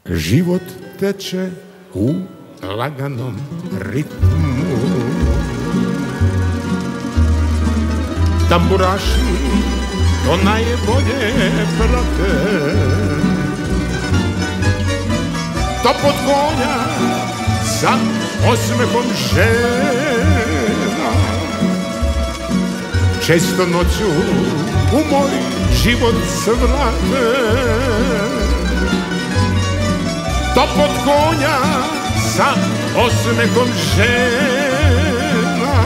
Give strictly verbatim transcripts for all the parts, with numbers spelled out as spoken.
život teče u laganom ritmu. Tamburaši to najbolje prate, topot konja sa osmehom žena često noću u moj život svrate. Topot konja sa osmehom žena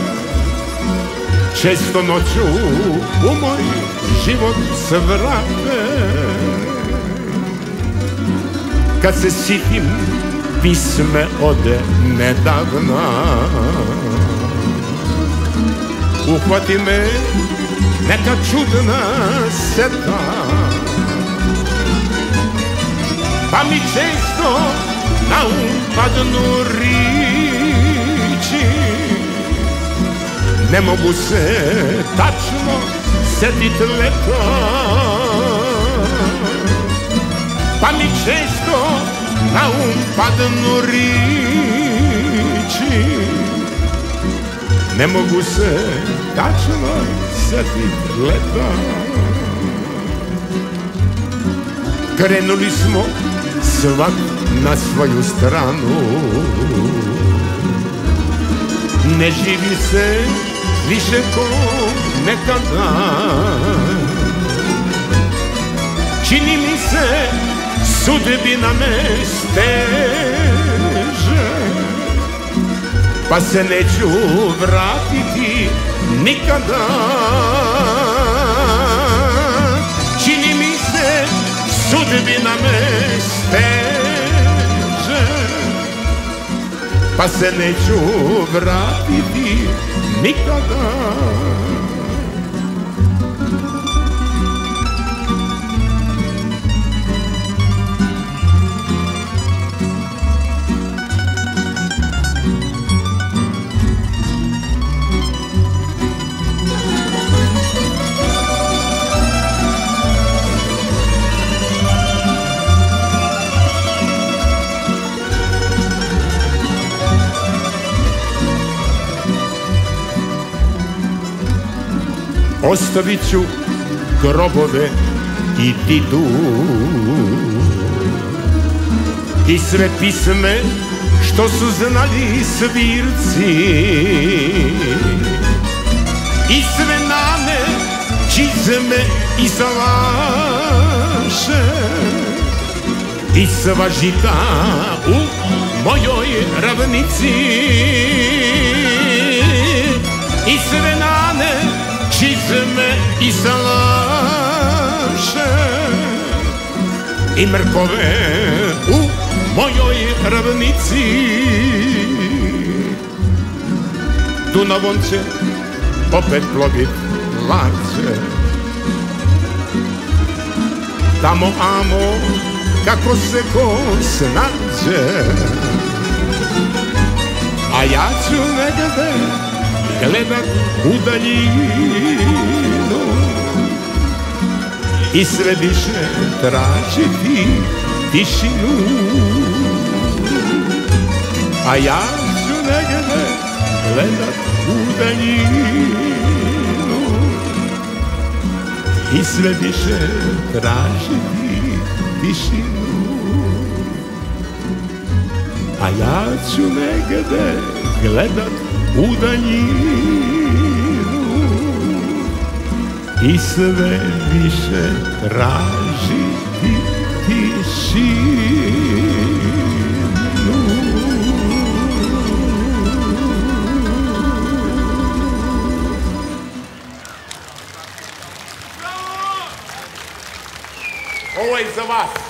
često noću u moj život svrate. Kad se sitim pisme ode nedavna, uhvati me neka čudna seta, pa mi često na um padnu riči. Ne mogu se tačno setit leta, pa mi često na um padnu riči. Ne mogu se tačno setit leta. Krenuli smo svak na svoju stranu, ne živi se više ko nekada. Čini mi se sudbina me steže, pa se neću vratiti nikada. Čini mi se sudbina me steže, pa se neću vratiti nikada. Ostavit ću grobove i didu i sve pisme što su znali svirci, i sve nane, čizme i salaše, i sva žita u mojoj ravnici, i sve nane, čizme i salaše, i mrkove u mojoj ravnici. Dunavom će opet plovit larče, tamo amo kako se ko snađe, a ja ću negde gledat u daljinu i sve više tražiti tišinu. A ja ću negde gledat u daljinu i sve više tražiti tišinu. A ja ću negde gledat u daljinu i sve više tražiti tišinu. Ovo je za vas.